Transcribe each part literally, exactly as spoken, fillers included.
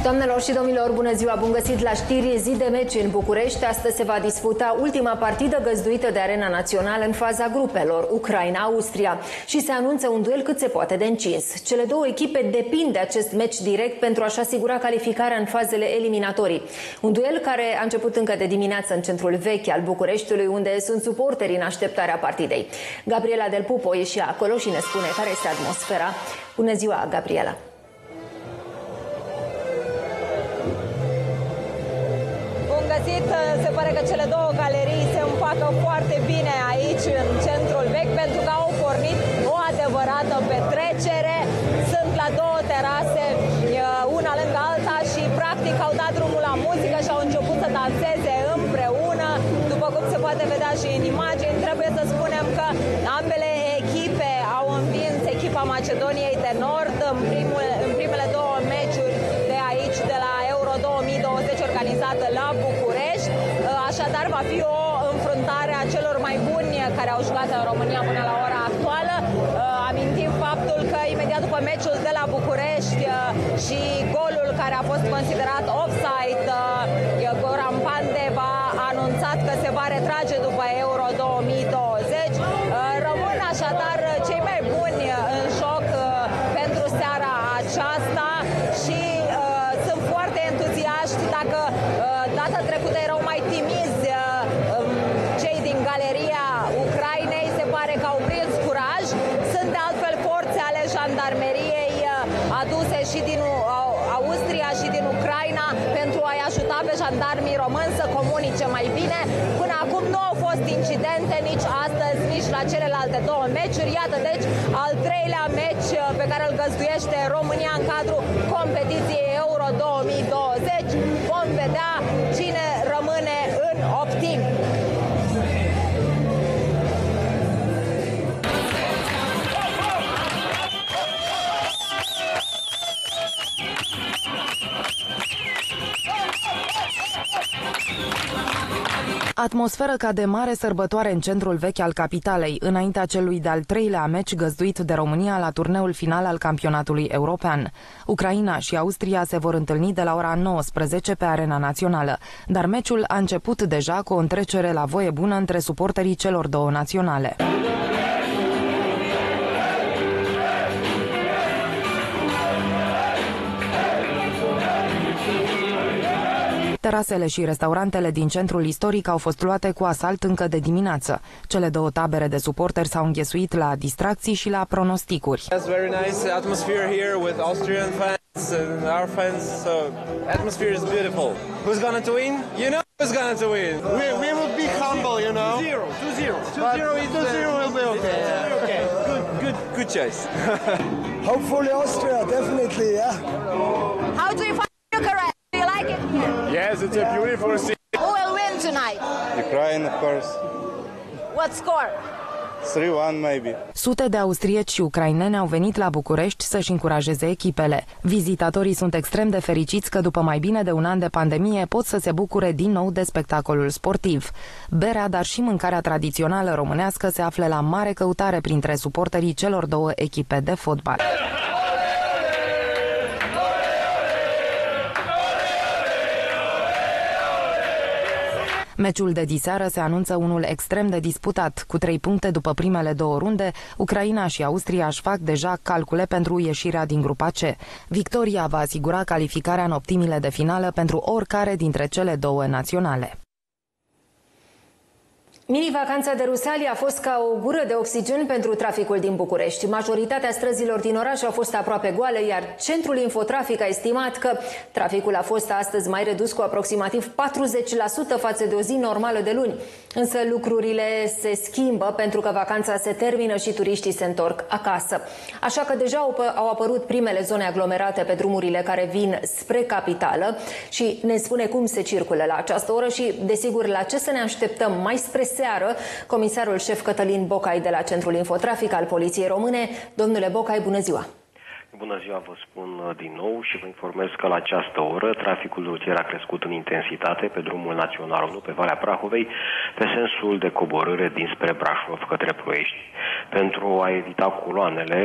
Doamnelor și domnilor, bună ziua, bun găsit la știri, zi de meci în București. Astăzi se va disputa ultima partidă găzduită de Arena Națională în faza grupelor, Ucraina-Austria, și se anunță un duel cât se poate de încins. Cele două echipe depind de acest meci direct pentru a-și asigura calificarea în fazele eliminatorii. Un duel care a început încă de dimineață în centrul vechi al Bucureștiului, unde sunt suporteri în așteptarea partidei. Gabriela Del Pupo e și acolo și ne spune care este atmosfera. Bună ziua, Gabriela! Se pare că cele două galerii se împacă foarte bine aici în centrul vechi, pentru că au pornit o adevărată petrecere. Sunt la două terase, una lângă alta, și practic au dat drumul la muzică și au început să danseze împreună. După cum se poate vedea și în imagini, trebuie să spunem că ambele echipe au învins echipa Macedoniei de Nord în, primul, în primele două meciuri de aici, de la Euro două mii douăzeci, organizată la București. Așadar, va fi o înfruntare a celor mai buni care au jucat în România până la ora actuală. Amintim faptul că imediat după meciul de la București și golul care a fost considerat offside, Goran Pandev a anunțat că se va retrage după Euro două mii douăzeci. Rămân așadar cei mai buni în joc pentru seara aceasta și sunt foarte entuziaști. Dacă data trecută erau mai timizi cei din galeria Ucrainei, se pare că au prins curaj. Sunt de altfel forțe ale jandarmeriei aduse și din Austria și din Ucraina pentru a-i ajuta pe jandarmii români să comunice mai bine. Până acum nu au fost incidente nici astăzi, nici la celelalte două meciuri. Iată deci al treilea meci pe care îl găzduiește România în cadrul competiției Euro două mii douăzeci. Vom vedea cine rămâne în optim. Atmosferă ca de mare sărbătoare în centrul vechi al capitalei, înaintea celui de-al treilea meci găzduit de România la turneul final al campionatului european. Ucraina și Austria se vor întâlni de la ora nouăsprezece pe Arena Națională, dar meciul a început deja cu o întrecere la voie bună între suporterii celor două naționale. Terasele și restaurantele din centrul istoric au fost luate cu asalt încă de dimineață. Cele două tabere de suporteri s-au înghesuit la distracții și la pronosticuri. It's very nice atmosphere here with Austrian fans and our fans. So atmosphere is beautiful. Who's going to win? You know who's going to win. We we will be humble, you know. two zero. two zero. two zero is two zero will be okay. Yeah. Okay. Good good good choice. Hopefully Austria, definitely, yeah. How do you find Bucharest? Do you like it here? Yes, it's a beautiful city. Who will win tonight? Ukraine, of course. What score? three one maybe. Sute de austrieci și ucraineni au venit la București să-și încurajeze echipele. Vizitatorii sunt extrem de fericiți că după mai bine de un an de pandemie pot să se bucure din nou de spectacolul sportiv. Berea, dar și mâncarea tradițională românească se află la mare căutare printre suporterii celor două echipe de fotbal. Meciul de diseară se anunță unul extrem de disputat. Cu trei puncte după primele două runde, Ucraina și Austria își fac deja calcule pentru ieșirea din grupa C. Victoria va asigura calificarea în optimile de finală pentru oricare dintre cele două naționale. Mini-vacanța de Rusalii a fost ca o gură de oxigen pentru traficul din București. Majoritatea străzilor din oraș au fost aproape goale, iar centrul Infotrafic a estimat că traficul a fost astăzi mai redus cu aproximativ patruzeci la sută față de o zi normală de luni. Însă lucrurile se schimbă pentru că vacanța se termină și turiștii se întorc acasă. Așa că deja au apărut primele zone aglomerate pe drumurile care vin spre capitală și ne spune cum se circulă la această oră și, desigur, la ce să ne așteptăm mai spre seară, comisarul șef Cătălin Bocai de la Centrul Infotrafic al Poliției Române. Domnule Bocai, bună ziua! Bună ziua, vă spun din nou și vă informez că la această oră traficul rutier a crescut în intensitate pe drumul național unu pe Valea Prahovei, pe sensul de coborâre dinspre Brașov către Ploiești. Pentru a evita coloanele,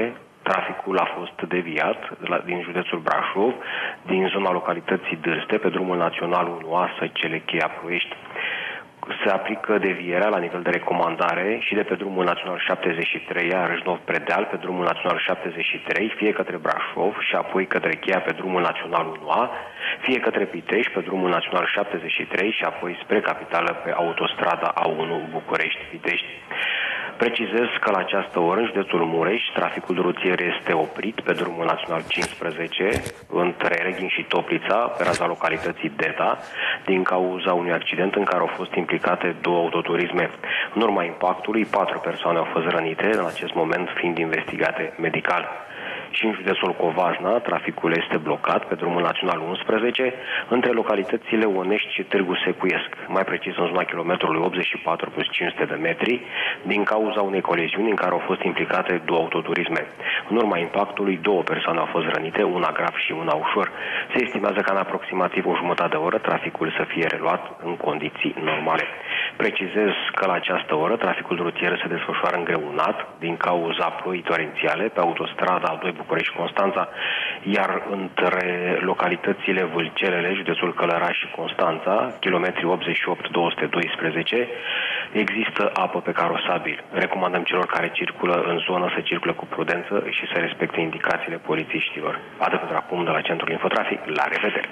Traficul a fost deviat din județul Brașov, din zona localității Dârste, pe drumul național unu A, Săcele, Cheia, Ploiești. Se aplică devierea la nivel de recomandare și de pe drumul național șaptezeci și trei A, Râșnov-Predeal, pe drumul național șaptezeci și trei, fie către Brașov și apoi către Cheia pe drumul național unu A, fie către Pitești pe drumul național șaptezeci și trei și apoi spre capitală pe autostrada A unu București-Pitești. Precizez că la această oră, în județul Mureș, traficul rutier este oprit pe drumul național cincisprezece, între Reghin și Toplița, pe raza localității Deta, din cauza unui accident în care au fost implicate două autoturisme. În urma impactului, patru persoane au fost rănite, în acest moment fiind investigate medical. Și în județul Covasna, traficul este blocat pe drumul național unsprezece, între localitățile Onești și Târgu Secuiesc, mai precis în zona kilometrului optzeci și patru plus cinci sute de metri, din cauza unei coliziuni în care au fost implicate două autoturisme. În urma impactului, două persoane au fost rănite, una grav și una ușor. Se estimează că în aproximativ o jumătate de oră traficul să fie reluat în condiții normale. Precizez că la această oră traficul rutier se desfășoară îngreunat din cauza ploii torențiale pe autostrada A doi București-Constanța, iar între localitățile Vâlcelele, județul Călăraș și Constanța, kilometri optzeci și opt două sute doisprezece, există apă pe carosabil. Recomandăm celor care circulă în zonă să circule cu prudență și să respecte indicațiile polițiștilor. Atât pentru acum de la Centrul Infotrafic. La revedere!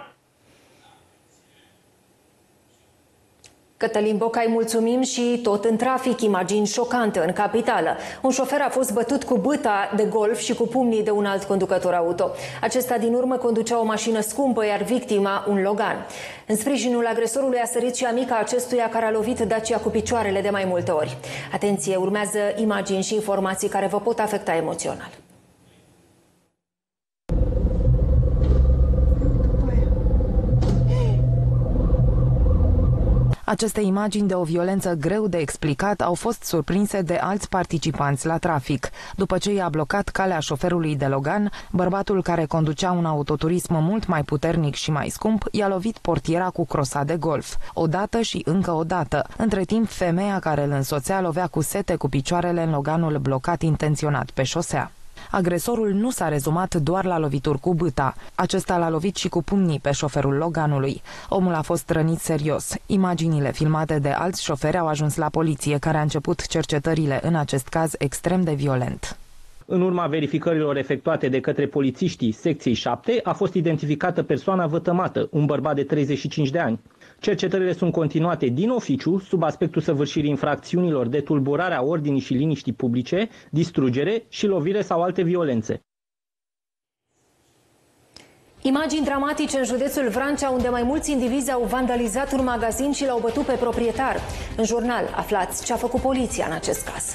Cătălin Bocai, mulțumim. Și tot în trafic, imagini șocante în capitală. Un șofer a fost bătut cu bâta de golf și cu pumnii de un alt conducător auto. Acesta din urmă conducea o mașină scumpă, iar victima un Logan. În sprijinul agresorului a sărit și amica acestuia, care a lovit Dacia cu picioarele de mai multe ori. Atenție, urmează imagini și informații care vă pot afecta emoțional. Aceste imagini de o violență greu de explicat au fost surprinse de alți participanți la trafic. După ce i-a blocat calea șoferului de Logan, bărbatul care conducea un autoturism mult mai puternic și mai scump i-a lovit portiera cu crosa de golf. Odată și încă o dată. Între timp, femeia care îl însoțea lovea cu sete cu picioarele în Loganul blocat intenționat pe șosea. Agresorul nu s-a rezumat doar la lovituri cu bâta. Acesta l-a lovit și cu pumnii pe șoferul Loganului. Omul a fost rănit serios. Imaginile filmate de alți șoferi au ajuns la poliție, care a început cercetările în acest caz extrem de violent. În urma verificărilor efectuate de către polițiștii secției șapte, a fost identificată persoana vătămată, un bărbat de treizeci și cinci de ani. Cercetările sunt continuate din oficiu, sub aspectul săvârșirii infracțiunilor de tulburare a ordinii și liniștii publice, distrugere și lovire sau alte violențe. Imagini dramatice în județul Vrancea, unde mai mulți indivizi au vandalizat un magazin și l-au bătut pe proprietar. În jurnal aflați ce a făcut poliția în acest caz.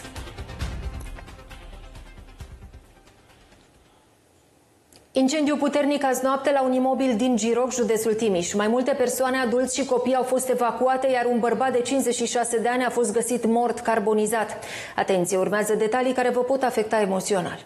Incendiu puternic azi noapte la un imobil din Giroc, județul Timiș. Mai multe persoane, adulți și copii, au fost evacuate, iar un bărbat de cincizeci și șase de ani a fost găsit mort, carbonizat. Atenție, urmează detalii care vă pot afecta emoțional.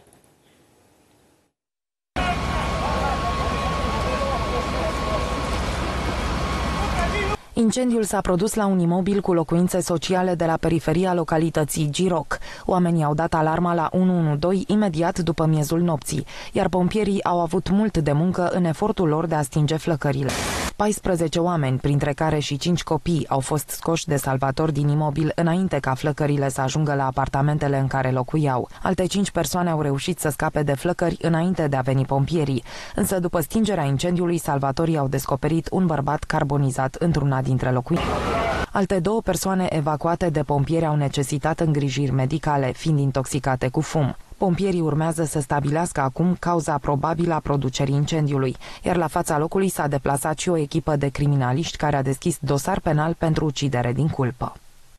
Incendiul s-a produs la un imobil cu locuințe sociale de la periferia localității Giroc. Oamenii au dat alarma la unu unu doi imediat după miezul nopții, iar pompierii au avut mult de muncă în efortul lor de a stinge flăcările. paisprezece oameni, printre care și cinci copii, au fost scoși de salvatori din imobil înainte ca flăcările să ajungă la apartamentele în care locuiau. Alte cinci persoane au reușit să scape de flăcări înainte de a veni pompierii, însă după stingerea incendiului, salvatorii au descoperit un bărbat carbonizat într-una dintre locuințe. Alte două persoane evacuate de pompieri au necesitat îngrijiri medicale, fiind intoxicate cu fum. Pompierii urmează să stabilească acum cauza probabilă a producerii incendiului, iar la fața locului s-a deplasat și o echipă de criminaliști care a deschis dosar penal pentru ucidere din culpă.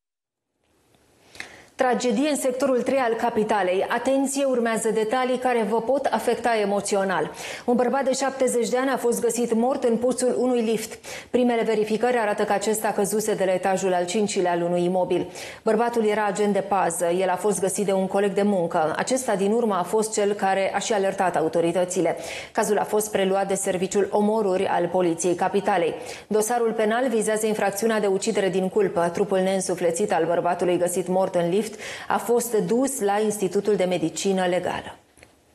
Tragedie în sectorul trei al capitalei. Atenție, urmează detalii care vă pot afecta emoțional. Un bărbat de șaptezeci de ani a fost găsit mort în puțul unui lift. Primele verificări arată că acesta căzuse de la etajul al cincilea al unui imobil. Bărbatul era agent de pază. El a fost găsit de un coleg de muncă. Acesta din urmă a fost cel care a și alertat autoritățile. Cazul a fost preluat de Serviciul Omoruri al Poliției Capitalei. Dosarul penal vizează infracțiunea de ucidere din culpă. Trupul neînsuflețit al bărbatului găsit mort în lift a fost dus la Institutul de Medicină Legală.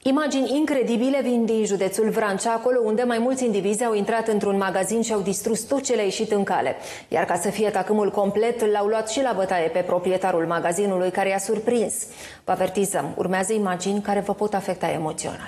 Imagini incredibile vin din județul Vrancea, acolo unde mai mulți indivizi au intrat într-un magazin și au distrus tot ce le-a ieșit în cale. Iar ca să fie tacâmul complet, l-au luat și la bătaie pe proprietarul magazinului, care i-a surprins. Vă avertizăm, urmează imagini care vă pot afecta emoțional.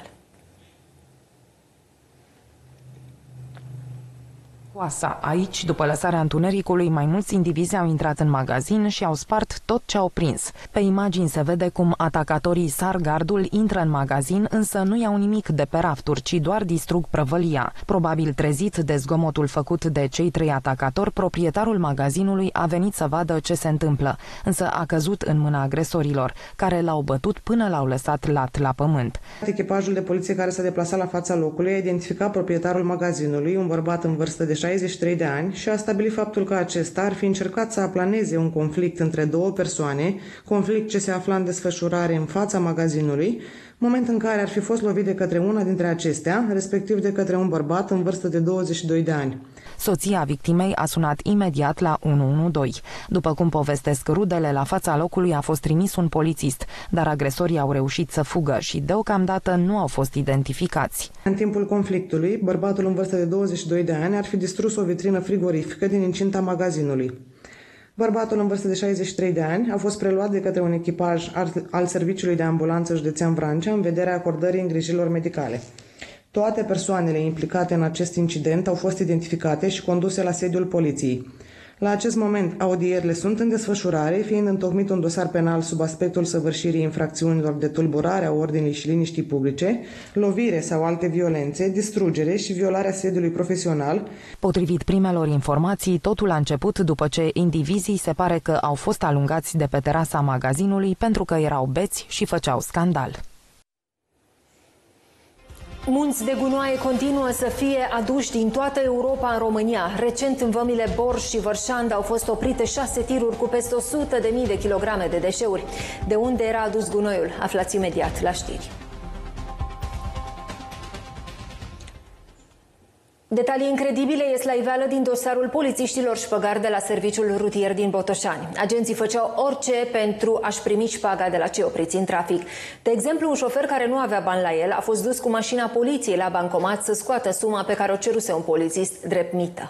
Oasa. Aici, după lăsarea întunericului, mai mulți indivizi au intrat în magazin și au spart tot ce au prins. Pe imagini se vede cum atacatorii sar gardul, intră în magazin, însă nu iau nimic de pe rafturi, ci doar distrug prăvălia. Probabil trezit de zgomotul făcut de cei trei atacatori, proprietarul magazinului a venit să vadă ce se întâmplă, însă a căzut în mâna agresorilor, care l-au bătut până l-au lăsat lat la pământ. Echipajul de poliție care s-a deplasat la fața locului a identificat proprietarul magazinului, un bărbat în vârstă de șaizeci și trei de ani, și a stabilit faptul că acesta ar fi încercat să aplaneze un conflict între două persoane, conflict ce se afla în desfășurare în fața magazinului, moment în care ar fi fost lovit de către una dintre acestea, respectiv de către un bărbat în vârstă de douăzeci și doi de ani. Soția victimei a sunat imediat la unu unu doi. După cum povestesc rudele, la fața locului a fost trimis un polițist, dar agresorii au reușit să fugă și deocamdată nu au fost identificați. În timpul conflictului, bărbatul în vârstă de douăzeci și doi de ani ar fi distrus o vitrină frigorifică din incinta magazinului. Bărbatul în vârstă de șaizeci și trei de ani a fost preluat de către un echipaj al Serviciului de Ambulanță Județean Vrancea în vederea acordării îngrijirilor medicale. Toate persoanele implicate în acest incident au fost identificate și conduse la sediul poliției. La acest moment, audierile sunt în desfășurare, fiind întocmit un dosar penal sub aspectul săvârșirii infracțiunilor de tulburare a ordinii și liniștii publice, lovire sau alte violențe, distrugere și violarea sediului profesional. Potrivit primelor informații, totul a început după ce indivizii se pare că au fost alungați de pe terasa magazinului pentru că erau beți și făceau scandal. Munți de gunoaie continuă să fie aduși din toată Europa în România. Recent, în vămile Borș și Vărșand au fost oprite șase tiruri cu peste o sută de mii de kilograme de deșeuri. De unde era adus gunoiul? Aflați imediat la știri. Detalii incredibile ies la iveală din dosarul polițiștilor șpăgari de la serviciul rutier din Botoșani. Agenții făceau orice pentru a-și primi șpaga de la cei opriți în trafic. De exemplu, un șofer care nu avea bani la el a fost dus cu mașina poliției la bancomat să scoată suma pe care o ceruse un polițist drept mită.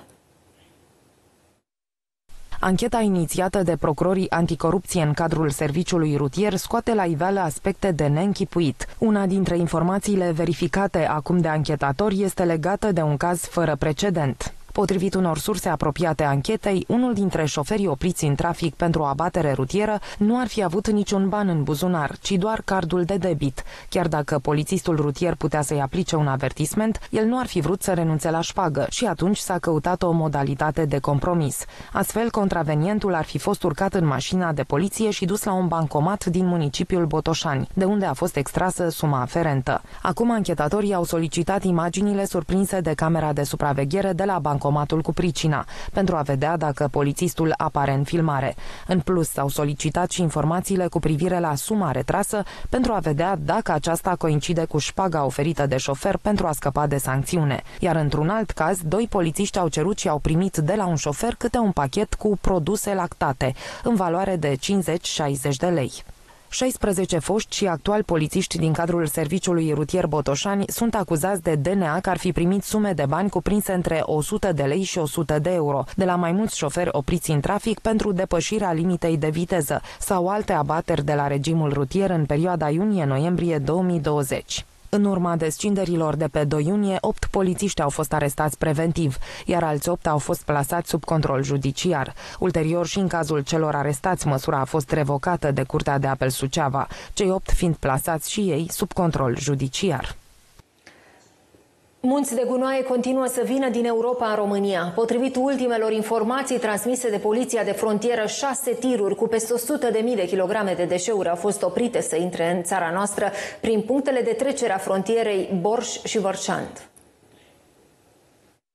Ancheta inițiată de procurorii anticorupție în cadrul serviciului rutier scoate la iveală aspecte de neînchipuit. Una dintre informațiile verificate acum de anchetatori este legată de un caz fără precedent. Potrivit unor surse apropiate anchetei, unul dintre șoferii opriți în trafic pentru o abatere rutieră nu ar fi avut niciun ban în buzunar, ci doar cardul de debit. Chiar dacă polițistul rutier putea să-i aplice un avertisment, el nu ar fi vrut să renunțe la șpagă și atunci s-a căutat o modalitate de compromis. Astfel, contravenientul ar fi fost urcat în mașina de poliție și dus la un bancomat din municipiul Botoșani, de unde a fost extrasă suma aferentă. Acum anchetatorii au solicitat imaginile surprinse de camera de supraveghere de la bancomat bancomatul cu pricina, pentru a vedea dacă polițistul apare în filmare. În plus, s-au solicitat și informațiile cu privire la suma retrasă pentru a vedea dacă aceasta coincide cu șpaga oferită de șofer pentru a scăpa de sancțiune. Iar într-un alt caz, doi polițiști au cerut și au primit de la un șofer câte un pachet cu produse lactate, în valoare de cincizeci șaizeci de lei. șaisprezece foști și actuali polițiști din cadrul serviciului rutier Botoșani sunt acuzați de D N A că ar fi primit sume de bani cuprinse între o sută de lei și o sută de euro de la mai mulți șoferi opriți în trafic pentru depășirea limitei de viteză sau alte abateri de la regimul rutier în perioada iunie-noiembrie două mii douăzeci. În urma descinderilor de pe doi iunie, opt polițiști au fost arestați preventiv, iar alți opt au fost plasați sub control judiciar. Ulterior, și în cazul celor arestați, măsura a fost revocată de Curtea de Apel Suceava, cei opt fiind plasați și ei sub control judiciar. Munți de gunoaie continuă să vină din Europa în România. Potrivit ultimelor informații transmise de Poliția de Frontieră, șase tiruri cu peste o sută de mii de kilograme de deșeuri au fost oprite să intre în țara noastră prin punctele de trecere a frontierei Borș și Vărșand.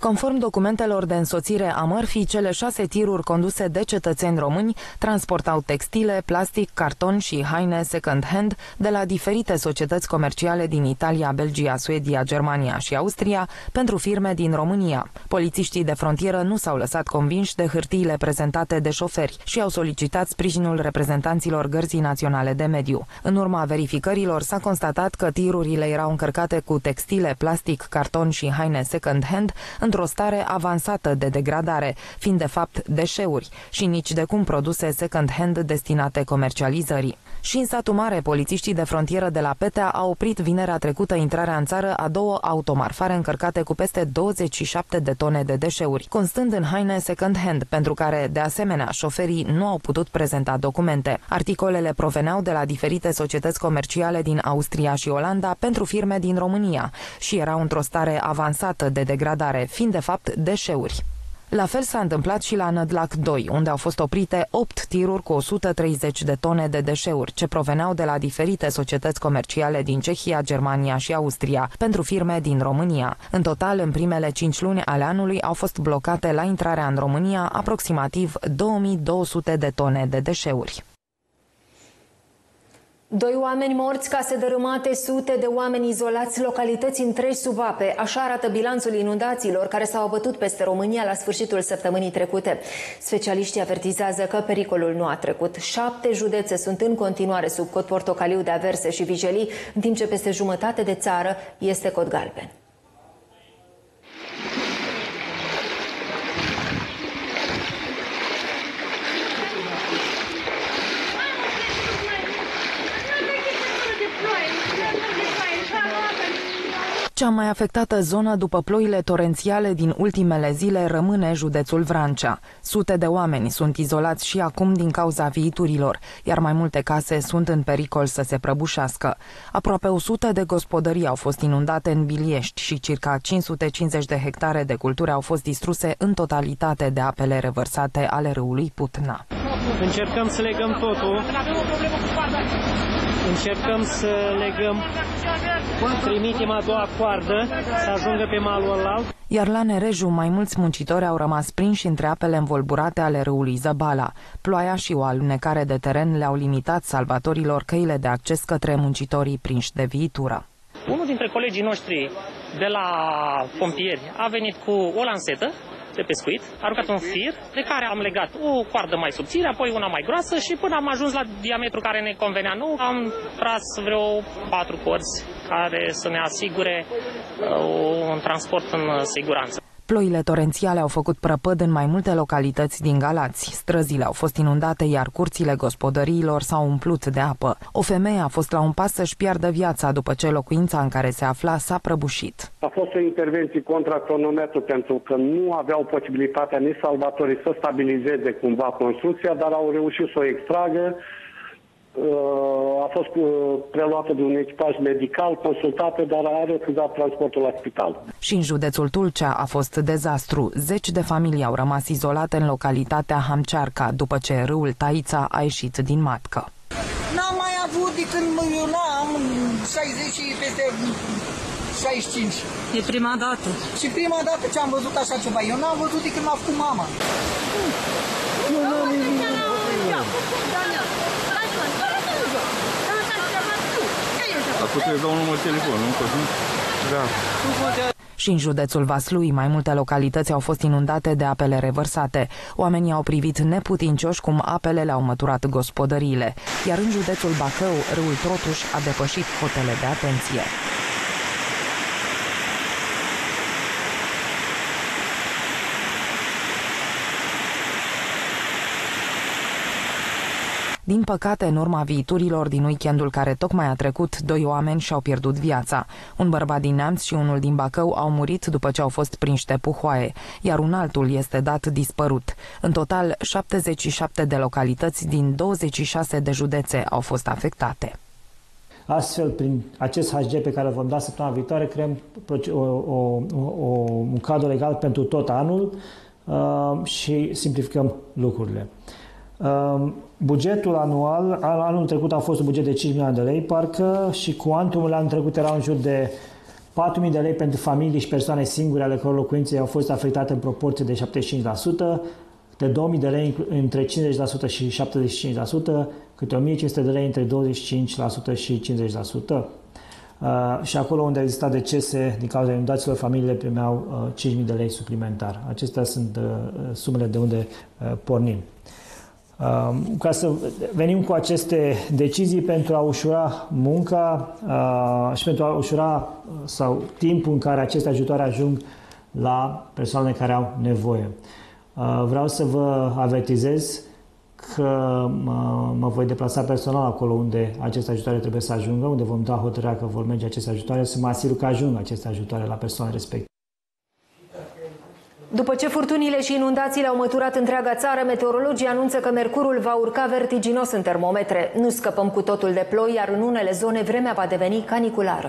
Conform documentelor de însoțire a mărfii, cele șase tiruri conduse de cetățeni români transportau textile, plastic, carton și haine second-hand de la diferite societăți comerciale din Italia, Belgia, Suedia, Germania și Austria pentru firme din România. Polițiștii de frontieră nu s-au lăsat convinși de hârtiile prezentate de șoferi și au solicitat sprijinul reprezentanților Gărzii Naționale de Mediu. În urma verificărilor s-a constatat că tirurile erau încărcate cu textile, plastic, carton și haine second-hand într-o stare avansată de degradare, fiind de fapt deșeuri și nici de cum produse second-hand destinate comercializării. Și în satul mare, polițiștii de frontieră de la Petea au oprit vinerea trecută intrarea în țară a două automarfare încărcate cu peste douăzeci și șapte de tone de deșeuri, constând în haine second-hand, pentru care, de asemenea, șoferii nu au putut prezenta documente. Articolele proveneau de la diferite societăți comerciale din Austria și Olanda pentru firme din România și erau într-o stare avansată de degradare, fiind de fapt deșeuri. La fel s-a întâmplat și la Nădlac doi, unde au fost oprite opt tiruri cu o sută treizeci de tone de deșeuri, ce proveneau de la diferite societăți comerciale din Cehia, Germania și Austria, pentru firme din România. În total, în primele cinci luni ale anului au fost blocate la intrarea în România aproximativ două mii două sute de tone de deșeuri. Doi oameni morți, case dărâmate, sute de oameni izolați, localități întregi sub ape. Așa arată bilanțul inundațiilor care s-au abătut peste România la sfârșitul săptămânii trecute. Specialiștii avertizează că pericolul nu a trecut. Șapte județe sunt în continuare sub cod portocaliu de averse și vijelii, în timp ce peste jumătate de țară este cod galben. Cea mai afectată zonă după ploile torențiale din ultimele zile rămâne județul Vrancea. Sute de oameni sunt izolați și acum din cauza viiturilor, iar mai multe case sunt în pericol să se prăbușească. Aproape o sută de gospodării au fost inundate în Biliești și circa cinci sute cincizeci de hectare de culturi au fost distruse în totalitate de apele revărsate ale râului Putna. Încercăm să legăm totul. Încercăm să legăm, trimitem a doua coardă să ajungă pe malul ălalt. Iar la Nereju, mai mulți muncitori au rămas prinși între apele învolburate ale râului Zăbala. Ploaia și o alunecare de teren le-au limitat salvatorilor căile de acces către muncitorii prinși de viitură. Unul dintre colegii noștri de la pompieri a venit cu o lansetă de pescuit, a aruncat un fir de care am legat o coardă mai subțire, apoi una mai groasă și până am ajuns la diametru care ne convenea nou, am tras vreo patru corzi care să ne asigure uh, un transport în siguranță. Ploile torențiale au făcut prăpăd în mai multe localități din Galați. Străzile au fost inundate, iar curțile gospodăriilor s-au umplut de apă. O femeie a fost la un pas să-și piardă viața după ce locuința în care se afla s-a prăbușit. A fost o intervenție contra cronometru pentru că nu aveau posibilitatea nici salvatorii să stabilizeze cumva construcția, dar au reușit să o extragă. A fost preluată de un echipaj medical, consultată, dar a refuzat transportul la spital. Și în județul Tulcea a fost dezastru. Zeci de familii au rămas izolate în localitatea Hamcearca, după ce râul Taița a ieșit din matcă. N-am mai avut de când eu am șaizeci și peste șaizeci și cinci. E prima dată. Și prima dată ce am văzut așa ceva. Eu n-am văzut de când m-a făcut mama. Eu n-am nimic. Acum trebuie să dau un număr telefon, nu? Da. Și în județul Vaslui, mai multe localități au fost inundate de apele revărsate. Oamenii au privit neputincioși cum apele le-au măturat gospodăriile. Iar în județul Bacău, râul Trotuș a depășit cotele de atenție. Din păcate, în urma viiturilor din weekendul care tocmai a trecut, doi oameni și-au pierdut viața. Un bărbat din Neamț și unul din Bacău au murit după ce au fost prinși de puhoaie, iar un altul este dat dispărut. În total, șaptezeci și șapte de localități din douăzeci și șase de județe au fost afectate. Astfel, prin acest H G pe care îl vom da săptămâna viitoare, creăm o, o, o, un cadru legal pentru tot anul uh, și simplificăm lucrurile. Uh, bugetul anual, anul trecut a fost un buget de cinci milioane de lei, parcă, și cuantumul anul trecut era în jur de patru mii de lei pentru familii și persoane singure ale căror locuințe au fost afectate în proporție de șaptezeci și cinci la sută, de două mii de lei între cincizeci la sută și șaptezeci și cinci la sută, câte o mie cinci sute de lei între douăzeci și cinci la sută și cincizeci la sută. Uh, și acolo unde exista decese din cauza inundațiilor, familiile primeau uh, cinci mii de lei suplimentar. Acestea sunt uh, sumele de unde uh, pornim. Uh, ca să venim cu aceste decizii pentru a ușura munca uh, și pentru a ușura uh, sau timpul în care aceste ajutoare ajung la persoanele care au nevoie. Uh, vreau să vă avertizez că mă, mă voi deplasa personal acolo unde aceste ajutoare trebuie să ajungă, unde vom da hotărârea că vor merge aceste ajutoare, să mă asigur că ajung aceste ajutoare la persoane respective. După ce furtunile și inundațiile au măturat întreaga țară, meteorologii anunță că mercurul va urca vertiginos în termometre. Nu scăpăm cu totul de ploi, iar în unele zone vremea va deveni caniculară.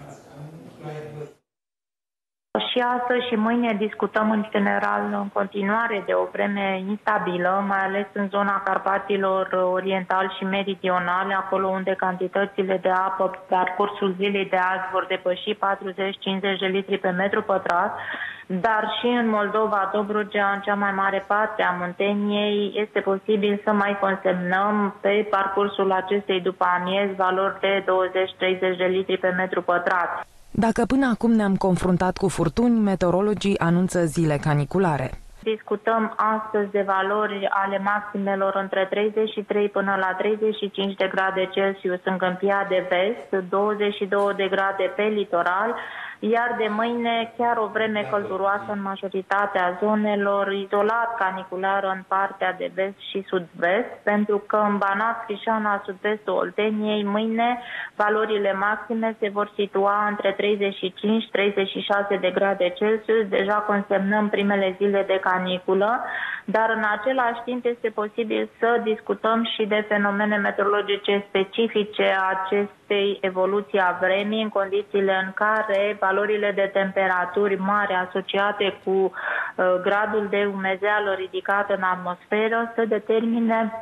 Și astăzi și mâine discutăm în general în continuare de o vreme instabilă, mai ales în zona Carpaților oriental și meridionale, acolo unde cantitățile de apă pe parcursul zilei de azi vor depăși patruzeci cincizeci de litri pe metru pătrat, dar și în Moldova, Dobrogea, în cea mai mare parte a Munteniei, este posibil să mai consemnăm pe parcursul acestei după amiezi valori de douăzeci treizeci de litri pe metru pătrat. Dacă până acum ne-am confruntat cu furtuni, meteorologii anunță zile caniculare. Discutăm astăzi de valori ale maximelor între treizeci și trei până la treizeci și cinci de grade Celsius în Câmpia de Vest, douăzeci și două de grade pe litoral, iar de mâine chiar o vreme călduroasă în majoritatea zonelor, izolat caniculară în partea de vest și sud-vest, pentru că în Banat, Crișana, sud-vestul Olteniei, mâine valorile maxime se vor situa între treizeci și cinci treizeci și șase de grade Celsius, deja consemnăm primele zile de caniculă, dar în același timp este posibil să discutăm și de fenomene meteorologice specifice acestei evoluții a vremii, în condițiile în care valorile de temperaturi mari asociate cu uh, gradul de umezeală ridicat în atmosferă să determine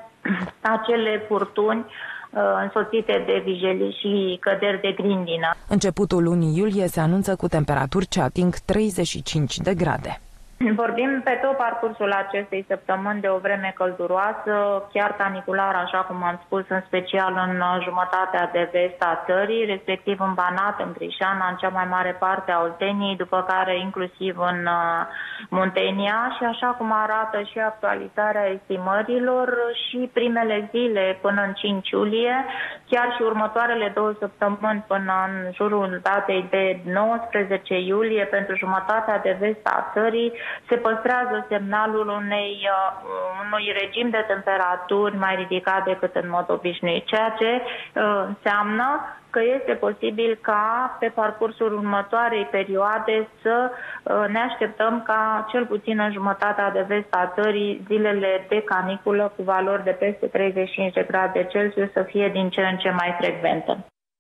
acele furtuni uh, însoțite de vijelii și căderi de grindină. Începutul lunii iulie se anunță cu temperaturi ce ating treizeci și cinci de grade. Vorbim pe tot parcursul acestei săptămâni de o vreme călduroasă, chiar caniculară, așa cum am spus, în special în jumătatea de vest a țării, respectiv în Banat, în Crișana, în cea mai mare parte a Olteniei, după care inclusiv în Muntenia, și așa cum arată și actualizarea estimărilor, și primele zile până în cinci iulie, chiar și următoarele două săptămâni până în jurul datei de nouăsprezece iulie, pentru jumătatea de vest a țării, se păstrează semnalul unei, uh, unui regim de temperaturi mai ridicat decât în mod obișnuit, ceea ce uh, înseamnă că este posibil ca pe parcursul următoarei perioade să uh, ne așteptăm ca cel puțin în jumătatea de vest a țării zilele de caniculă cu valori de peste treizeci și cinci de grade Celsius să fie din ce în ce mai frecvente.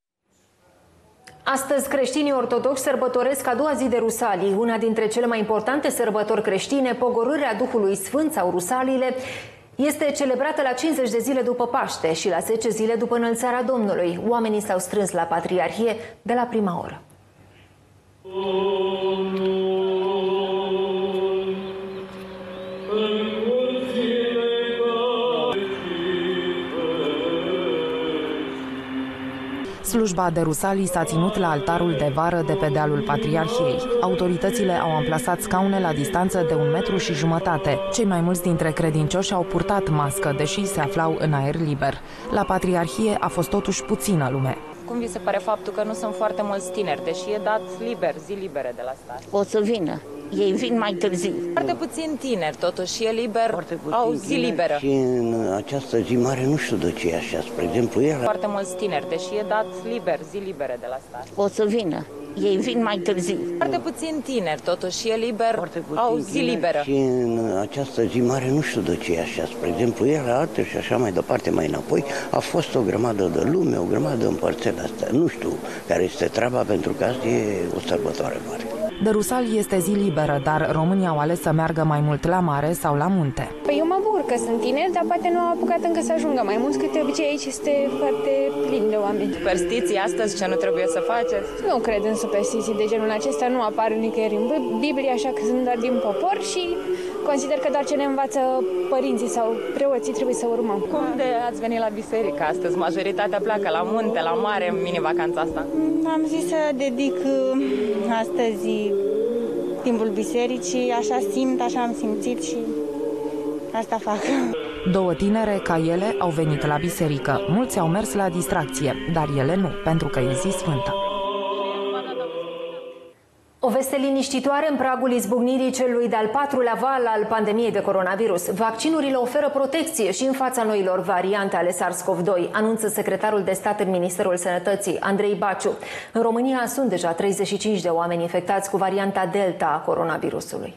Astăzi, creștinii ortodoxi sărbătoresc a doua zi de Rusalii, una dintre cele mai importante sărbători creștine, pogorârea Duhului Sfânt sau Rusaliile, este celebrată la cincizeci de zile după Paște și la zece zile după Înălțarea Domnului. Oamenii s-au strâns la Patriarhie de la prima oră. Slujba de Rusalii s-a ținut la altarul de vară de pe dealul Patriarhiei. Autoritățile au amplasat scaune la distanță de un metru și jumătate. Cei mai mulți dintre credincioși au purtat mască, deși se aflau în aer liber. La Patriarhie a fost totuși puțină lume. Cum vi se pare faptul că nu sunt foarte mulți tineri, deși e dat liber, zi libere de la stat? O să vină. Ei vin mai târziu. Foarte puțin tineri, totuși e liber, au zi liberă. Și în această zi mare nu știu de ce e așa, spre exemplu, era... Foarte mulți tineri, deși e dat liber, zi libere de la stat. O să vină. Ei vin mai târziu. Foarte puțin tineri, totuși e liber, au zi liberă. Și în această zi mare nu știu de ce e așa, spre exemplu, era altă și așa mai departe, mai înapoi, a fost o grămadă de lume, o grămadă de împărțele astea. Nu știu care este treaba, pentru că asta e o sărbătoare mare. De Rusali este zi liberă, dar românii au ales să meargă mai mult la mare sau la munte. Păi eu mă bucur că sunt tineri, dar poate nu au apucat încă să ajungă mai mulți, că de obicei aici este foarte plin de oameni. Superstiții astăzi ce nu trebuie să faceți? Nu cred în superstiții de genul acesta, nu apar nicăieri în Biblie, așa că sunt doar din popor și consider că doar ce ne învață părinții sau preoții trebuie să urmăm. Cum de ați venit la biserică astăzi? Majoritatea pleacă la munte, la mare, în mini-vacanța asta. Am zis să dedic astăzi timpul bisericii, așa simt, așa am simțit și asta fac. Două tinere ca ele au venit la biserică. Mulți au mers la distracție, dar ele nu, pentru că e zi sfântă. O veste liniștitoare în pragul izbucnirii celui de-al patrulea val al pandemiei de coronavirus. Vaccinurile oferă protecție și în fața noilor variante ale SARS-CoV doi, anunță secretarul de stat în Ministerul Sănătății, Andrei Baciu. În România sunt deja treizeci și cinci de oameni infectați cu varianta Delta a coronavirusului.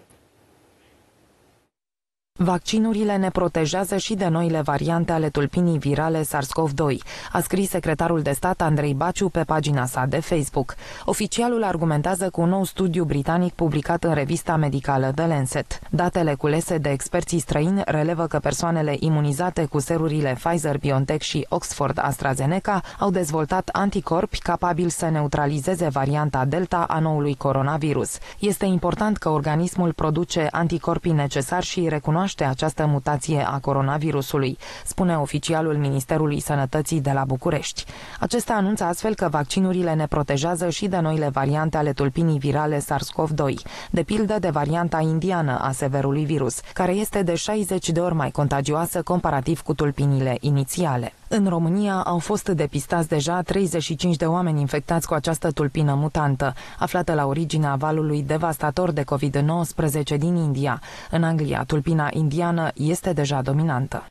Vaccinurile ne protejează și de noile variante ale tulpinii virale SARS-CoV doi, a scris secretarul de stat Andrei Baciu pe pagina sa de Facebook. Oficialul argumentează cu un nou studiu britanic publicat în revista medicală The Lancet. Datele culese de experții străini relevă că persoanele imunizate cu serurile Pfizer-BioNTech și Oxford-AstraZeneca au dezvoltat anticorpi capabili să neutralizeze varianta Delta a noului coronavirus. Este important că organismul produce anticorpii necesari și recunoaște această mutație a coronavirusului, spune oficialul Ministerului Sănătății de la București. Acesta anunță astfel că vaccinurile ne protejează și de noile variante ale tulpinii virale SARS-CoV doi, de pildă de varianta indiană a severului virus, care este de șaizeci de ori mai contagioasă comparativ cu tulpinile inițiale. În România au fost depistați deja treizeci și cinci de oameni infectați cu această tulpină mutantă, aflată la originea valului devastator de COVID nouăsprezece din India. În Anglia, tulpina indiană este deja dominantă.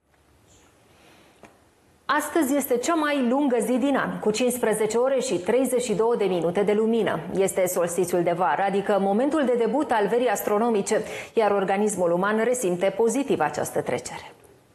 Astăzi este cea mai lungă zi din an, cu cincisprezece ore și treizeci și două de minute de lumină. Este solstițiul de vară, adică momentul de debut al verii astronomice, iar organismul uman resimte pozitiv această trecere.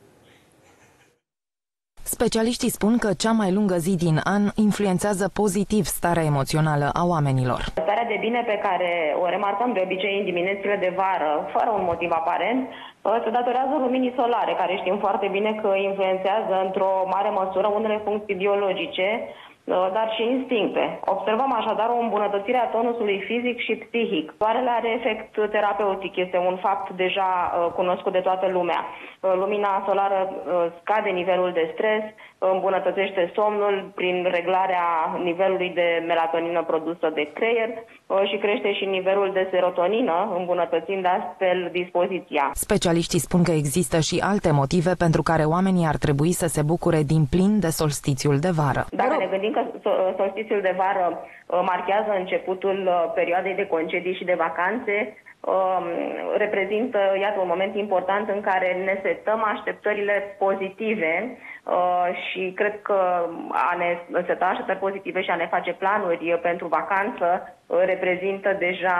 Specialiștii spun că cea mai lungă zi din an influențează pozitiv starea emoțională a oamenilor. Starea de bine pe care o remarcăm de obicei în diminețile de vară, fără un motiv aparent, se datorează luminii solare, care știm foarte bine că influențează într-o mare măsură unele funcții biologice, dar și instincte. Observăm așadar o îmbunătățire a tonusului fizic și psihic. Soarele are efect terapeutic, este un fapt deja cunoscut de toată lumea. Lumina solară scade nivelul de stres, îmbunătățește somnul prin reglarea nivelului de melatonină produsă de creier și crește și nivelul de serotonină, îmbunătățind astfel dispoziția. Specialiștii spun că există și alte motive pentru care oamenii ar trebui să se bucure din plin de solstițiul de vară. Dacă ne gândim că solstițiul de vară marchează începutul perioadei de concedii și de vacanțe, reprezintă, iată, un moment important în care ne setăm așteptările pozitive și cred că a ne seta așteptări pozitive și a ne face planuri pentru vacanță reprezintă deja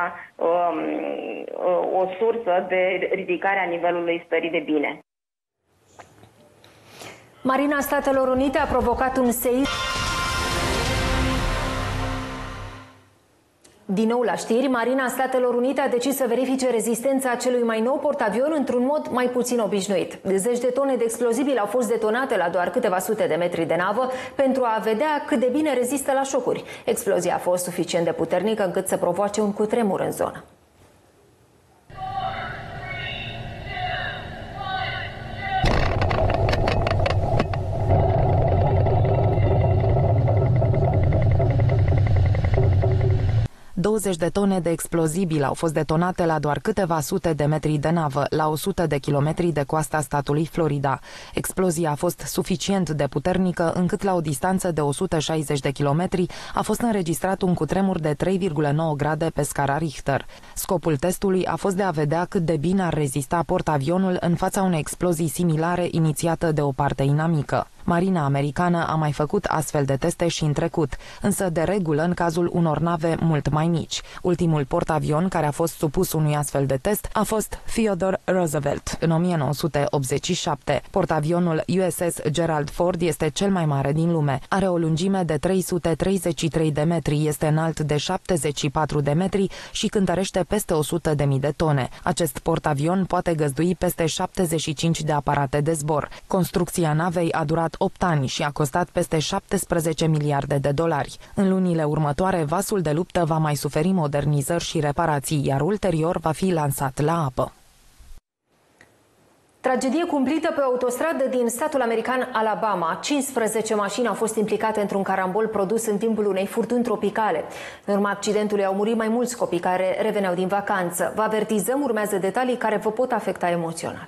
o sursă de ridicare a nivelului stării de bine. Marina Statelor Unite a provocat un seism. Din nou la știri, Marina Statelor Unite a decis să verifice rezistența celui mai nou portavion într-un mod mai puțin obișnuit. Zeci de tone de explozibili au fost detonate la doar câteva sute de metri de navă pentru a vedea cât de bine rezistă la șocuri. Explozia a fost suficient de puternică încât să provoace un cutremur în zonă. douăzeci de tone de explozibili au fost detonate la doar câteva sute de metri de navă, la o sută de kilometri de coasta statului Florida. Explozia a fost suficient de puternică încât la o distanță de o sută șaizeci de kilometri a fost înregistrat un cutremur de trei virgulă nouă grade pe scara Richter. Scopul testului a fost de a vedea cât de bine ar rezista portavionul în fața unei explozii similare inițiată de o parte inamică. Marina americană a mai făcut astfel de teste și în trecut, însă de regulă în cazul unor nave mult mai mici. Ultimul portavion care a fost supus unui astfel de test a fost Theodore Roosevelt în o mie nouă sute optzeci și șapte. Portavionul U S S Gerald Ford este cel mai mare din lume. Are o lungime de trei sute treizeci și trei de metri, este înalt de șaptezeci și patru de metri și cântărește peste o sută de mii de tone. Acest portavion poate găzdui peste șaptezeci și cinci de aparate de zbor. Construcția navei a durat opt ani și a costat peste șaptesprezece miliarde de dolari. În lunile următoare, vasul de luptă va mai suferi modernizări și reparații, iar ulterior va fi lansat la apă. Tragedie cumplită pe o autostradă din statul american Alabama. cincisprezece mașini au fost implicate într-un carambol produs în timpul unei furtuni tropicale. În urma accidentului au murit mai mulți copii care reveneau din vacanță. Vă avertizăm, urmează detalii care vă pot afecta emoțional.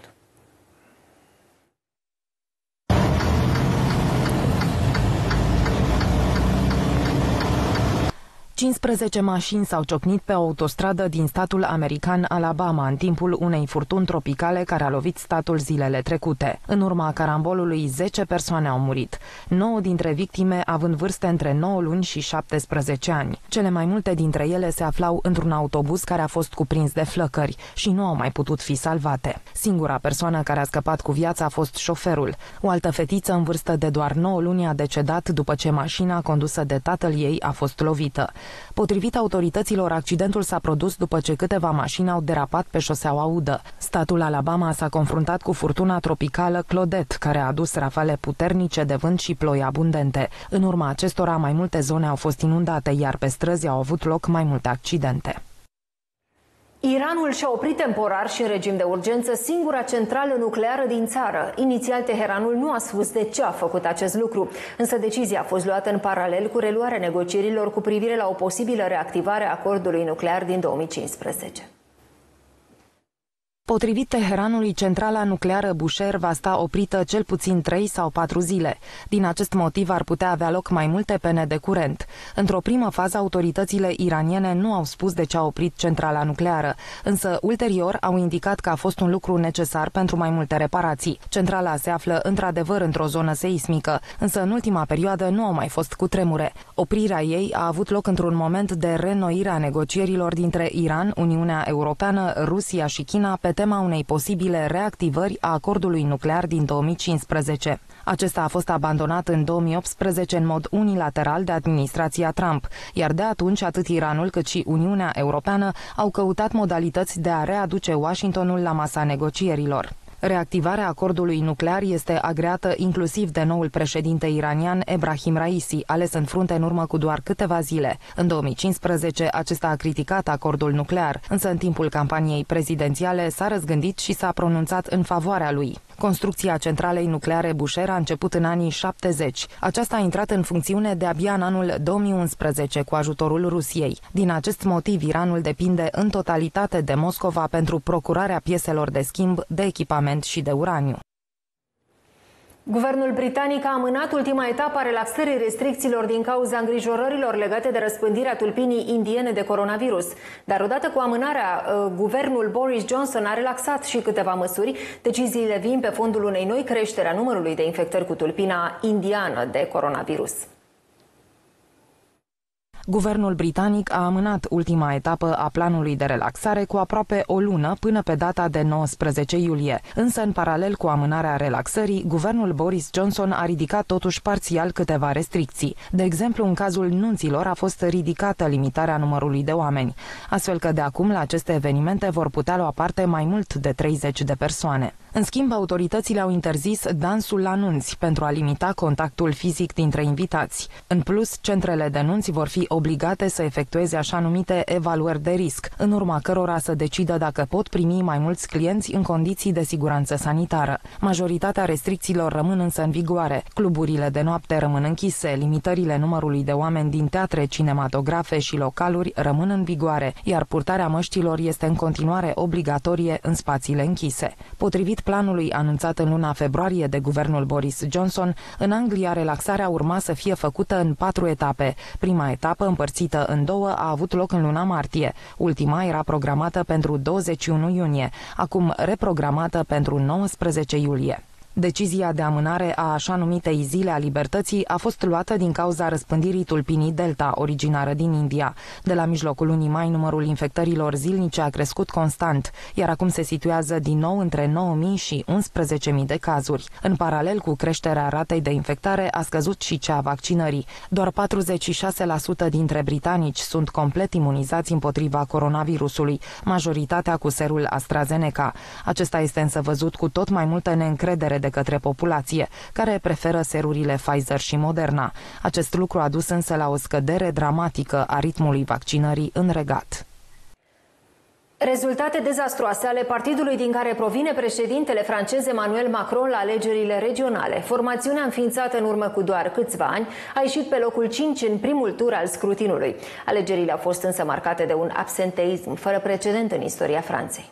cincisprezece mașini s-au ciocnit pe o autostradă din statul american Alabama în timpul unei furtuni tropicale care a lovit statul zilele trecute. În urma carambolului, zece persoane au murit, nouă dintre victime având vârste între nouă luni și șaptesprezece ani. Cele mai multe dintre ele se aflau într-un autobuz care a fost cuprins de flăcări și nu au mai putut fi salvate. Singura persoană care a scăpat cu viața a fost șoferul. O altă fetiță în vârstă de doar nouă luni a decedat după ce mașina condusă de tatăl ei a fost lovită. Potrivit autorităților, accidentul s-a produs după ce câteva mașini au derapat pe șoseaua udă. Statul Alabama s-a confruntat cu furtuna tropicală Claudette, care a adus rafale puternice de vânt și ploi abundente. În urma acestora, mai multe zone au fost inundate, iar pe străzi au avut loc mai multe accidente. Iranul și-a oprit temporar și în regim de urgență singura centrală nucleară din țară. Inițial, Teheranul nu a spus de ce a făcut acest lucru, însă decizia a fost luată în paralel cu reluarea negocierilor cu privire la o posibilă reactivare a acordului nuclear din două mii cincisprezece. Potrivit Teheranului, centrala nucleară Bushehr va sta oprită cel puțin trei sau patru zile. Din acest motiv ar putea avea loc mai multe pene de curent. Într-o primă fază, autoritățile iraniene nu au spus de ce a oprit centrala nucleară, însă ulterior au indicat că a fost un lucru necesar pentru mai multe reparații. Centrala se află într-adevăr într-o zonă seismică, însă în ultima perioadă nu au mai fost cutremure. Oprirea ei a avut loc într-un moment de reînnoire a negocierilor dintre Iran, Uniunea Europeană, Rusia și China pe tema unei posibile reactivări a acordului nuclear din două mii cincisprezece. Acesta a fost abandonat în două mii optsprezece în mod unilateral de administrația Trump, iar de atunci atât Iranul cât și Uniunea Europeană au căutat modalități de a readuce Washingtonul la masa negocierilor. Reactivarea acordului nuclear este agreată inclusiv de noul președinte iranian Ebrahim Raisi, ales în frunte în urmă cu doar câteva zile. În două mii cincisprezece, acesta a criticat acordul nuclear, însă în timpul campaniei prezidențiale s-a răzgândit și s-a pronunțat în favoarea lui. Construcția centralei nucleare Bushehr a început în anii șaptezeci. Aceasta a intrat în funcțiune de-abia în anul două mii unsprezece cu ajutorul Rusiei. Din acest motiv, Iranul depinde în totalitate de Moscova pentru procurarea pieselor de schimb, de echipament și de uraniu. Guvernul britanic a amânat ultima etapă a relaxării restricțiilor din cauza îngrijorărilor legate de răspândirea tulpinii indiene de coronavirus. Dar odată cu amânarea, guvernul Boris Johnson a relaxat și câteva măsuri. Deciziile vin pe fondul unei noi creșteri a numărului de infectări cu tulpina indiană de coronavirus. Guvernul britanic a amânat ultima etapă a planului de relaxare cu aproape o lună până pe data de nouăsprezece iulie. Însă, în paralel cu amânarea relaxării, guvernul Boris Johnson a ridicat totuși parțial câteva restricții. De exemplu, în cazul nunților a fost ridicată limitarea numărului de oameni, astfel că de acum la aceste evenimente vor putea lua parte mai mult de treizeci de persoane. În schimb, autoritățile au interzis dansul la nunți pentru a limita contactul fizic dintre invitați. În plus, centrele de nunți vor fi obligate să efectueze așa numite evaluări de risc, în urma cărora să decidă dacă pot primi mai mulți clienți în condiții de siguranță sanitară. Majoritatea restricțiilor rămân însă în vigoare. Cluburile de noapte rămân închise, limitările numărului de oameni din teatre, cinematografe și localuri rămân în vigoare, iar purtarea măștilor este în continuare obligatorie în spațiile închise. Potrivit planului anunțat în luna februarie de guvernul Boris Johnson, în Anglia relaxarea urma să fie făcută în patru etape. Prima etapă, împărțită în două, a avut loc în luna martie. Ultima era programată pentru douăzeci și unu iunie, acum reprogramată pentru nouăsprezece iulie. Decizia de amânare a așa numitei Zile a Libertății a fost luată din cauza răspândirii tulpinii Delta, originară din India. De la mijlocul lunii mai, numărul infectărilor zilnice a crescut constant, iar acum se situează din nou între nouă mii și unsprezece mii de cazuri. În paralel cu creșterea ratei de infectare, a scăzut și cea a vaccinării. Doar patruzeci și șase la sută dintre britanici sunt complet imunizați împotriva coronavirusului, majoritatea cu serul AstraZeneca. Acesta este însă văzut cu tot mai multă neîncredere de către populație, care preferă serurile Pfizer și Moderna. Acest lucru a dus însă la o scădere dramatică a ritmului vaccinării în Regat. Rezultate dezastruoase ale partidului din care provine președintele francez Emmanuel Macron la alegerile regionale. Formațiunea înființată în urmă cu doar câțiva ani a ieșit pe locul cinci în primul tur al scrutinului. Alegerile au fost însă marcate de un absenteism fără precedent în istoria Franței.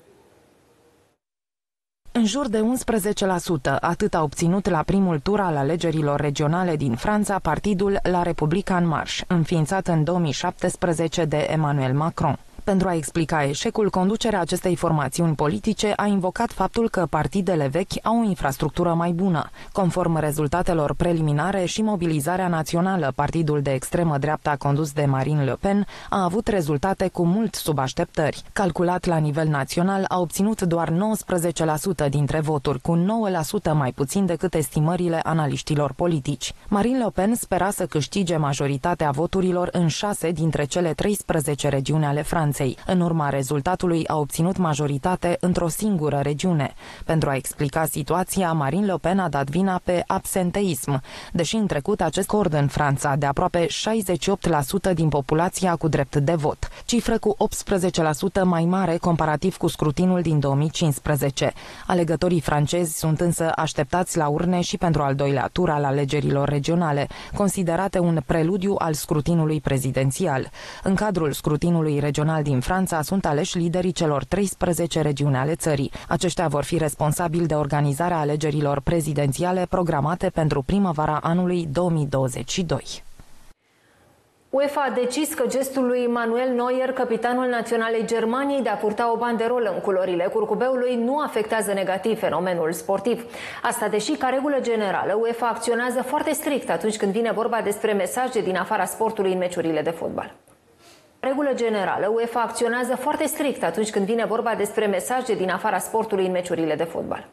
În jur de unsprezece la sută, atât a obținut la primul tur al alegerilor regionale din Franța partidul La République En Marche, înființat în două mii șaptesprezece de Emmanuel Macron. Pentru a explica eșecul, conducerea acestei formațiuni politice a invocat faptul că partidele vechi au o infrastructură mai bună. Conform rezultatelor preliminare și mobilizarea națională, partidul de extremă dreapta condus de Marine Le Pen a avut rezultate cu mult sub așteptări. Calculat la nivel național, a obținut doar nouăsprezece la sută dintre voturi, cu nouă la sută mai puțin decât estimările analiștilor politici. Marine Le Pen spera să câștige majoritatea voturilor în șase dintre cele treisprezece regiuni ale Franței. În urma rezultatului a obținut majoritate într-o singură regiune. Pentru a explica situația, Marine Le Pen a dat vina pe absenteism, deși în trecut acest cord în Franța de aproape șaizeci și opt la sută din populația cu drept de vot, cifră cu optsprezece la sută mai mare comparativ cu scrutinul din două mii cincisprezece. Alegătorii francezi sunt însă așteptați la urne și pentru al doilea tur al alegerilor regionale, considerate un preludiu al scrutinului prezidențial. În cadrul scrutinului regional din Franța sunt aleși liderii celor treisprezece regiuni ale țării. Aceștia vor fi responsabili de organizarea alegerilor prezidențiale programate pentru primăvara anului două mii douăzeci și doi. UEFA a decis că gestul lui Manuel Neuer, capitanul naționalei Germaniei, de a purta o banderolă în culorile curcubeului nu afectează negativ fenomenul sportiv. Asta deși, ca regulă generală, UEFA acționează foarte strict atunci când vine vorba despre mesaje din afara sportului în meciurile de fotbal. Regulă generală, UEFA acționează foarte strict atunci când vine vorba despre mesaje din afara sportului în meciurile de fotbal.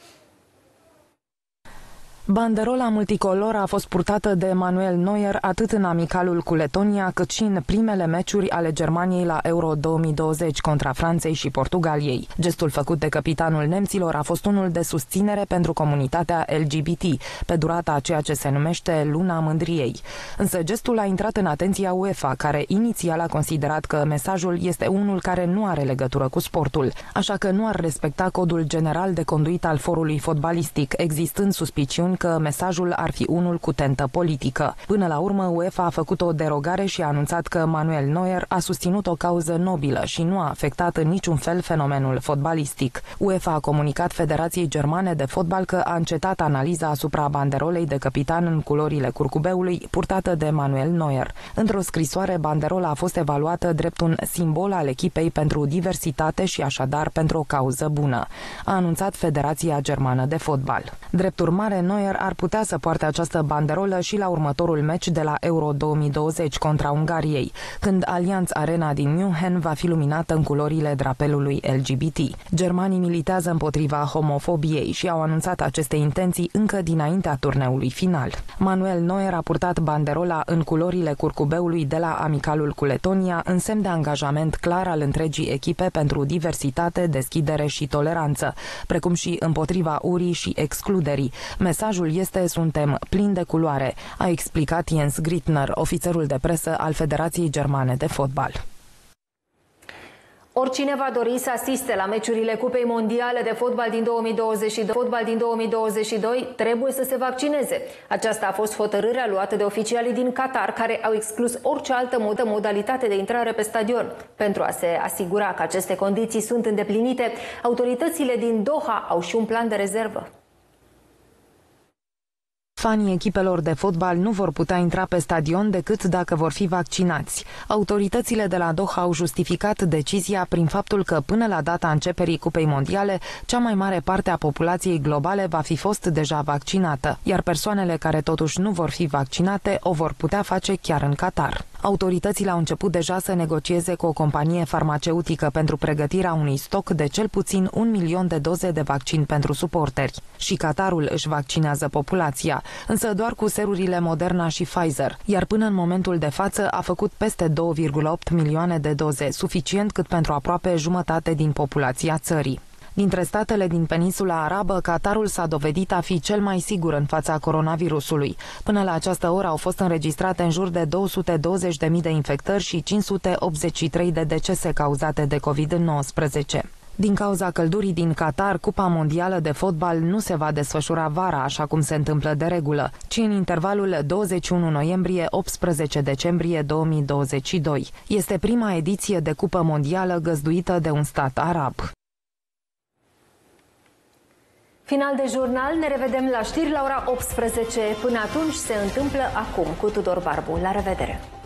Banderola multicolor a fost purtată de Manuel Neuer atât în amicalul cu Letonia, cât și în primele meciuri ale Germaniei la Euro două mii douăzeci contra Franței și Portugaliei. Gestul făcut de capitanul nemților a fost unul de susținere pentru comunitatea L G B T, pe durata a ceea ce se numește Luna Mândriei. Însă gestul a intrat în atenția UEFA, care inițial a considerat că mesajul este unul care nu are legătură cu sportul, așa că nu ar respecta codul general de conduită al forului fotbalistic, existând suspiciuni că mesajul ar fi unul cu tentă politică. Până la urmă, UEFA a făcut o derogare și a anunțat că Manuel Neuer a susținut o cauză nobilă și nu a afectat în niciun fel fenomenul fotbalistic. UEFA a comunicat Federației Germane de Fotbal că a încetat analiza asupra banderolei de capitan în culorile curcubeului purtată de Manuel Neuer. Într-o scrisoare, banderola a fost evaluată drept un simbol al echipei pentru diversitate și așadar pentru o cauză bună, a anunțat Federația Germană de Fotbal. Drept urmare, Neuer ar putea să poarte această banderolă și la următorul meci de la Euro două mii douăzeci contra Ungariei, când Allianz Arena din München va fi luminată în culorile drapelului L G B T. Germanii militează împotriva homofobiei și au anunțat aceste intenții încă dinaintea turneului final. Manuel Neuer a purtat banderola în culorile curcubeului de la amicalul cu Letonia, în semn de angajament clar al întregii echipe pentru diversitate, deschidere și toleranță, precum și împotriva urii și excluderii. Mesajul este "Suntem plini de culoare", a explicat Jens Grittner, ofițerul de presă al Federației Germane de Fotbal. Oricine va dori să asiste la meciurile Cupei Mondiale de Fotbal din două mii douăzeci și doi, fotbal din două mii douăzeci și doi trebuie să se vaccineze. Aceasta a fost hotărârea luată de oficialii din Qatar, care au exclus orice altă modalitate de intrare pe stadion. Pentru a se asigura că aceste condiții sunt îndeplinite, autoritățile din Doha au și un plan de rezervă. Fanii echipelor de fotbal nu vor putea intra pe stadion decât dacă vor fi vaccinați. Autoritățile de la Doha au justificat decizia prin faptul că până la data începerii Cupei Mondiale, cea mai mare parte a populației globale va fi fost deja vaccinată, iar persoanele care totuși nu vor fi vaccinate o vor putea face chiar în Qatar. Autoritățile au început deja să negocieze cu o companie farmaceutică pentru pregătirea unui stoc de cel puțin un milion de doze de vaccin pentru suporteri. Și Qatarul își vaccinează populația, însă doar cu serurile Moderna și Pfizer, iar până în momentul de față a făcut peste două virgulă opt milioane de doze, suficient cât pentru aproape jumătate din populația țării. Dintre statele din peninsula arabă, Qatarul s-a dovedit a fi cel mai sigur în fața coronavirusului. Până la această oră au fost înregistrate în jur de două sute douăzeci de mii de infectări și cinci sute optzeci și trei de decese cauzate de covid nouăsprezece. Din cauza căldurii din Qatar, Cupa Mondială de Fotbal nu se va desfășura vara, așa cum se întâmplă de regulă, ci în intervalul douăzeci și unu noiembrie - optsprezece decembrie două mii douăzeci și doi. Este prima ediție de Cupă Mondială găzduită de un stat arab. Final de jurnal, ne revedem la știri la ora optsprezece. Până atunci se întâmplă acum cu Tudor Barbu. La revedere!